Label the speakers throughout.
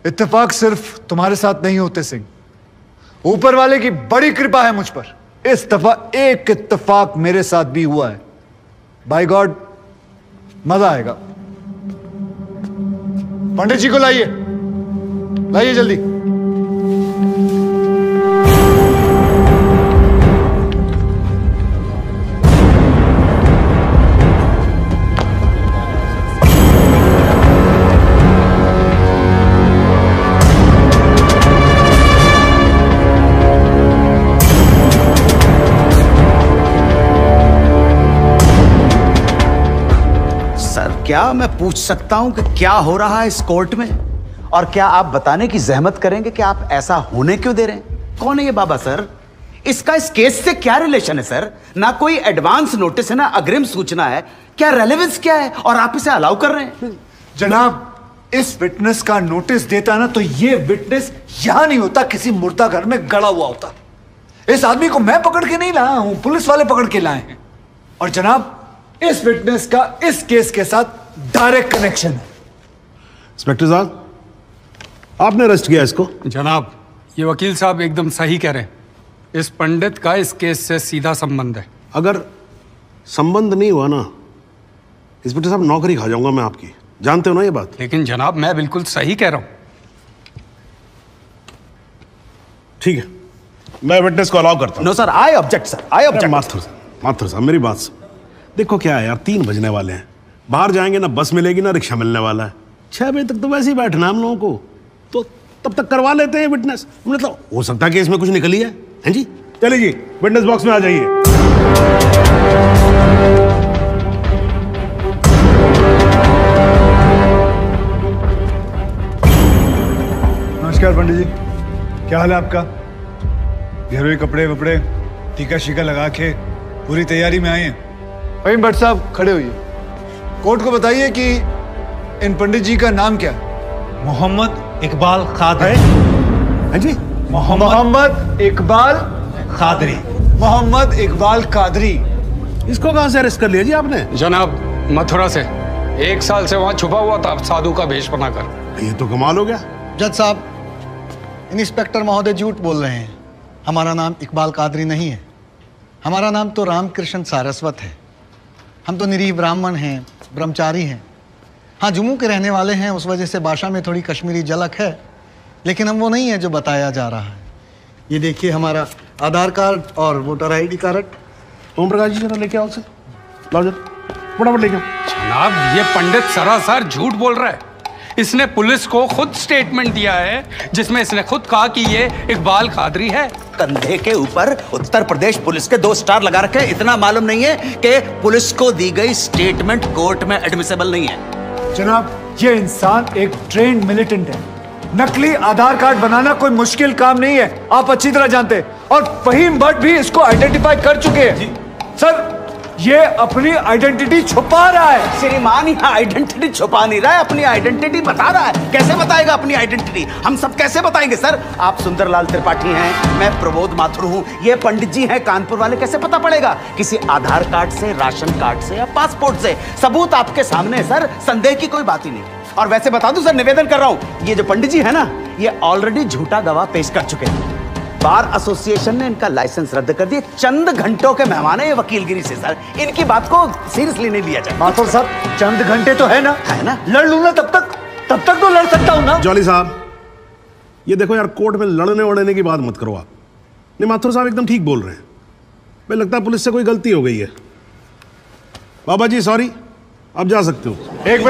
Speaker 1: इत्तेफाक सिर्फ तुम्हारे साथ नहीं होते सिंह, ऊपर वाले की बड़ी कृपा है मुझ पर। इस दफा एक इत्तेफाक मेरे साथ भी हुआ है। बाय गॉड मजा आएगा। पंडित जी को लाइए, लाइए जल्दी।
Speaker 2: क्या मैं पूछ सकता हूं कि क्या हो रहा है इस कोर्ट में? और क्या आप बताने की जहमत करेंगे कि आप ऐसा होने क्यों दे रहे हैं? कौन है ये बाबा सर? इसका इस केस से क्या रिलेशन है सर? ना कोई एडवांस नोटिस है, ना अग्रिम सूचना है। क्या रेलेवेंस क्या है और आप इसे अलाउ कर रहे हैं?
Speaker 1: जनाब, इस विटनेस का नोटिस देता ना तो ये विटनेस यहां नहीं होता, किसी मुर्दा घर में गड़ा हुआ होता। इस आदमी को मैं पकड़ के नहीं लाया हूं, पुलिस वाले पकड़ के लाए हैं। और जनाब, इस विटनेस का इस केस के साथ डायरेक्ट कनेक्शन है।
Speaker 3: इंस्पेक्टर साहब, आपने अरेस्ट किया इसको?
Speaker 4: जनाब, ये वकील साहब एकदम सही कह रहे हैं। इस पंडित का इस केस से सीधा संबंध है।
Speaker 3: अगर संबंध नहीं हुआ ना, इंस्पेक्टर साहब, नौकरी खा जाऊंगा मैं आपकी। जानते हो ना ये बात?
Speaker 4: लेकिन जनाब, मैं बिल्कुल सही कह रहा हूं।
Speaker 3: ठीक है, मैं विटनेस को अलाउ करता हूं।
Speaker 2: No sir, I object sir, I object.
Speaker 3: Mathur साहब, मेरी बात सुन। देखो क्या है यार, 3 बजने वाले हैं, बाहर जाएंगे ना बस मिलेगी ना रिक्शा मिलने वाला है। 6 बजे तक तो वैसे ही बैठना हम लोगों को, तो तब तक करवा लेते हैं विटनेस। मतलब हो सकता है कि इसमें कुछ निकली है। हैं जी? चलिए जी, विटनेस बॉक्स में आ जाइए।
Speaker 1: नमस्कार पंडित जी, क्या हाल है आपका? घरेलू कपड़े वपड़े टीका शीका लगा के पूरी तैयारी में आए हैं? भाई भट्ट साहब खड़े होइए। कोर्ट को बताइए कि इन पंडित जी का नाम क्या है?
Speaker 5: मोहम्मद इकबाल कादरी।
Speaker 3: हाँ जी,
Speaker 1: मोहम्मद इकबाल
Speaker 5: कादरी।
Speaker 1: मोहम्मद इकबाल कादरी।
Speaker 3: इसको कहां से अरेस्ट कर लिया जी आपने?
Speaker 4: जनाब, मथुरा से। 1 साल से वहां छुपा हुआ था साधु का भेष बनाकर।
Speaker 3: ये तो कमाल हो गया।
Speaker 6: जज साहब, इंस्पेक्टर महोदय झूठ बोल रहे हैं। हमारा नाम इकबाल कादरी नहीं है, हमारा नाम तो रामकृष्ण सारस्वत है। हम तो निरीह ब्राह्मण हैं, ब्रह्मचारी हैं। हाँ, जम्मू के रहने वाले हैं, उस वजह से भाषा में थोड़ी कश्मीरी झलक है, लेकिन हम वो नहीं है जो बताया जा रहा है। ये देखिए हमारा आधार कार्ड और voter ID card.
Speaker 3: Om Prakash ji, जरा लेके आओ उसे। लाओ जरा, फटाफट लेके आओ।
Speaker 4: जनाब, ये पंडित सरासर झूठ बोल रहा है। इसने पुलिस को खुद स्टेटमेंट दिया है जिसमें इसने खुद कहा कि ये इकबाल कादरी है।
Speaker 2: कंधे के ऊपर उत्तर प्रदेश पुलिस के 2 स्टार लगा रखे। इतना मालूम नहीं है कि पुलिस को दी गई स्टेटमेंट कोर्ट में एडमिसेबल नहीं है।
Speaker 1: जनाब, ये इंसान एक ट्रेन्ड मिलिटेंट है। नकली आधार कार्ड बनाना कोई मुश्किल काम नहीं है, आप अच्छी तरह जानते हैं। और फहीम भट्ट भी इसको आइडेंटिफाई कर चुके हैं। सर, ये अपनी आइडेंटिटी छुपा रहा है।
Speaker 2: श्रीमान, यहाँ आइडेंटिटी छुपा नहीं रहा है, अपनी आइडेंटिटी बता रहा है। कैसे बताएगा अपनी आइडेंटिटी? हम सब कैसे बताएंगे सर? आप सुंदरलाल त्रिपाठी हैं, मैं प्रबोध माथुर हूँ, ये पंडित जी हैं कानपुर वाले। कैसे पता पड़ेगा? किसी आधार कार्ड से, राशन कार्ड से या पासपोर्ट से। सबूत आपके सामने है सर, संदेह की कोई बात ही नहीं। और वैसे बता दूं सर, निवेदन कर रहा हूं, ये जो पंडित जी है ना, ये ऑलरेडी झूठा गवाह पेश कर चुके हैं। बार एसोसिएशन ने इनका लाइसेंस रद्द कर दिया। चंद घंटों के मेहमान है ये वकीलगिरी से सर, इनकी बात को सीरियसली नहीं लिया जाए।
Speaker 1: माथुर साहब, चंद घंटे तो है ना, लड़ लूं ना, तब तक तो लड़ सकता हूं ना।
Speaker 3: जॉली साहब, ये देखो यार, कोर्ट में लड़ने वड़ने की बात मत करो आप। नहीं, माथुर साहब एकदम ठीक बोल रहे हैं। मुझे लगता है पुलिस से कोई गलती हो गई है। बाबा जी सॉरी, आप जा सकते हो।
Speaker 1: एक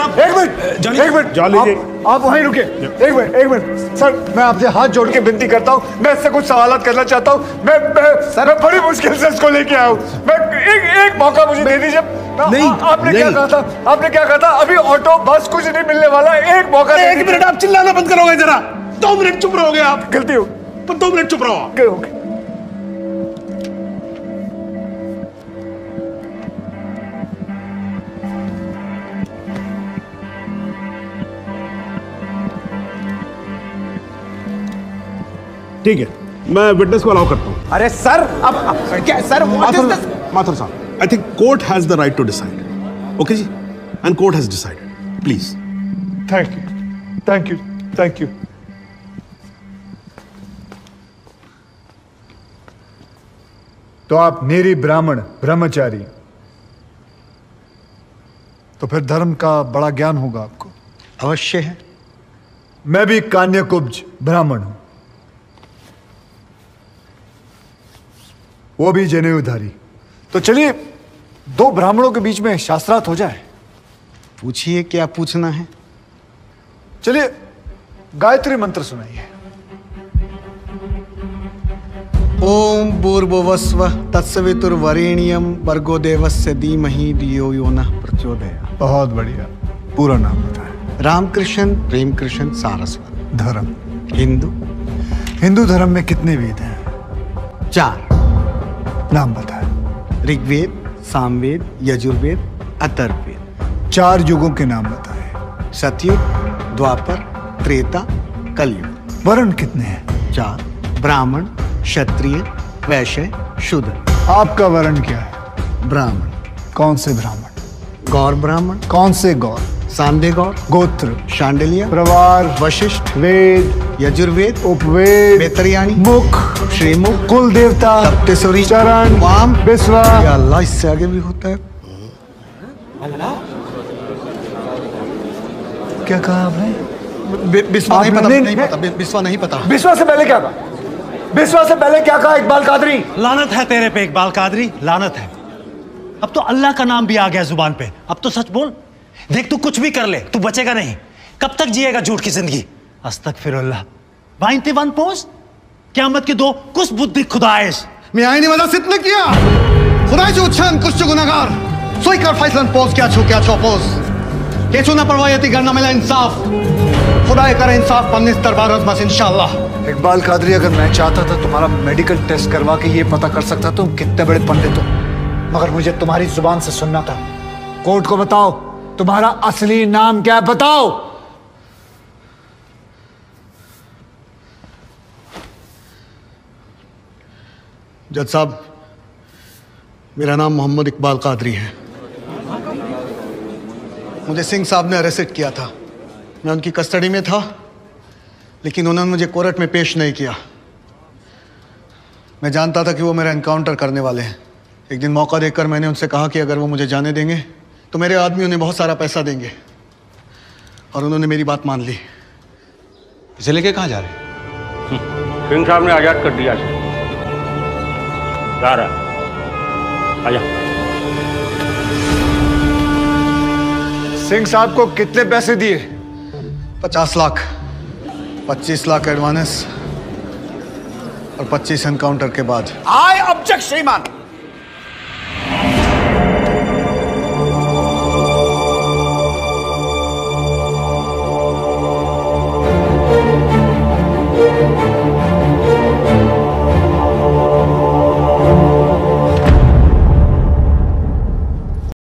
Speaker 1: मिनट
Speaker 3: जॉली जी,
Speaker 1: आप वहीं रुके। एक मिनट सर, मैं आपसे हाथ जोड़ के विनती करता हूँ, मैं इससे कुछ सवालात करना चाहता हूँ। मैं बड़ी मुश्किल से इसको लेके आया हूँ। मैं एक मौका मुझे दे दीजिए।
Speaker 3: नहीं,
Speaker 1: आपने क्या कहा था? अभी ऑटो बस कुछ नहीं मिलने वाला। एक मौका।
Speaker 3: 1 मिनट आप चिल्लाना बंद करोगे जरा? 2 मिनट चुप रहोगे आप?
Speaker 1: गलती हो,
Speaker 3: 2 मिनट चुप रहो। ठीक है, मैं विटनेस को अलाउ करता हूं।
Speaker 2: अरे सर, अब क्या सर?
Speaker 3: माथुर साहब, I think court has the right to decide. Okay जी, and court has decided. Please.
Speaker 1: Thank you. Thank you. तो आप निरी ब्राह्मण ब्रह्मचारी, तो फिर धर्म का बड़ा ज्ञान होगा आपको।
Speaker 6: अवश्य है।
Speaker 1: मैं भी कान्यकुब्ज ब्राह्मण हूं, वो भी जनेऊधारी। तो चलिए दो ब्राह्मणों के बीच में शास्त्रार्थ हो जाए।
Speaker 6: पूछिए, क्या पूछना है?
Speaker 1: चलिए गायत्री मंत्र सुनाइए।
Speaker 6: ओम भूर्भुवस्व तत्सवितुर्वरेण्यम भर्गो देवस्य धीमहि धियो यो नः प्रचोदयात्।
Speaker 1: बहुत बढ़िया। पूरा नाम बताएं।
Speaker 6: रामकृष्ण प्रेमकृष्ण सारस्वत।
Speaker 1: धर्म?
Speaker 6: हिंदू।
Speaker 1: हिंदू धर्म में कितने वेद हैं?
Speaker 6: 4।
Speaker 1: नाम बताएं।
Speaker 6: ऋग्वेद, सामवेद, यजुर्वेद, अथर्ववेद।
Speaker 1: 4 युगों के नाम बताएं।
Speaker 6: सतयुग, द्वापर, त्रेता, कलयुग।
Speaker 1: वर्ण कितने हैं?
Speaker 6: 4। ब्राह्मण, क्षत्रिय, वैश्य, शूद्र।
Speaker 1: आपका वर्ण क्या है?
Speaker 6: ब्राह्मण।
Speaker 1: कौन से ब्राह्मण?
Speaker 6: गौर ब्राह्मण।
Speaker 1: कौन से गौर?
Speaker 6: सांदे गौर।
Speaker 1: गोत्र?
Speaker 6: शांडिल्य,
Speaker 1: प्रवार?
Speaker 6: वशिष्ठ,
Speaker 1: वेद?
Speaker 6: यजुर्वेद,
Speaker 1: उपवेद?
Speaker 6: बेतरियाणी,
Speaker 1: मुख?
Speaker 6: श्रीमुख,
Speaker 1: कुल देवता?
Speaker 6: सप्तसुरी,
Speaker 1: चरण?
Speaker 6: वाम,
Speaker 1: बिस्वा?
Speaker 6: या अल्लाह, इससे आगे भी होता है।
Speaker 1: क्या कहा आपने?
Speaker 6: बिस्वा नहीं पता,
Speaker 1: आपने-
Speaker 6: नहीं पता, बिस्वा नहीं पता।
Speaker 1: बिस्वा से पहले क्या कहा? बिस्वा से पहले क्या कहा इकबाल कादरी?
Speaker 5: लानत है तेरे पे इकबाल कादरी, लानत है। अब तो अल्लाह का नाम भी आ गया जुबान पे। अब तो सच बोल। देख तू कुछ भी कर ले, तू बचेगा नहीं। कब तक जिएगा झूठ की जिंदगी? अस्तगफिरुल्लाह। 91 पोस्ट क़यामत के 2 कुछ बुद्धि खुदाइश।
Speaker 6: मैं आईने वाला सिद्ध किया। खुदा जो उच्छन कुछ जो गुनाहगार सोई कर फैसलन पोस क्या छो पोस के चुना परवायती करना मिला इंसाफ। खुदा करे इंसाफ पन्नीस दरबार बस इंशाअल्लाह।
Speaker 1: इकबाल कादरी, अगर मैं चाहता था तुम्हारा मेडिकल टेस्ट करवा के ये पता कर सकता तुम कितने बड़े पंडित हो, मगर मुझे तुम्हारी जुबान से सुनना था। कोर्ट को बताओ तुम्हारा असली नाम क्या है, बताओ।
Speaker 6: जज साहब, मेरा नाम मोहम्मद इकबाल कादरी है। मुझे सिंह साहब ने अरेस्ट किया था। मैं उनकी कस्टडी में था, लेकिन उन्होंने मुझे कोर्ट में पेश नहीं किया। मैं जानता था कि वो मेरा एनकाउंटर करने वाले हैं। एक दिन मौका देकर मैंने उनसे कहा कि अगर वो मुझे जाने देंगे तो मेरे आदमी उन्हें बहुत सारा पैसा देंगे, और उन्होंने मेरी बात मान ली।
Speaker 7: इसे लेके कहाँ जा रहे हैं?
Speaker 8: सिंह साहब ने आजाद कर दिया इसे। जा रहा आजा।
Speaker 1: सिंह साहब को कितने पैसे दिए?
Speaker 6: 50 लाख, 25 लाख एडवांस और 25 एनकाउंटर के बाद।
Speaker 2: आई ऑब्जेक्ट श्रीमान।